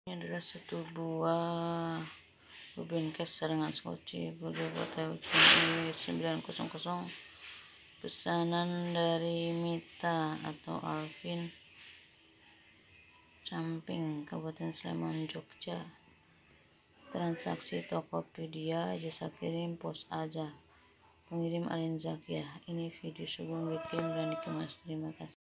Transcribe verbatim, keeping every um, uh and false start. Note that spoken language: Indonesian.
Ini adalah satu buah Rubencase saringan skoci berdebat sembilan nol. Pesanan dari Mita atau Alvin, Camping, Kabupaten Sleman, Jogja. Transaksi Tokopedia, jasa kirim pos aja. Pengirim Alin Zakia. Ini video sebelum dikirim dan dikemas. Terima kasih.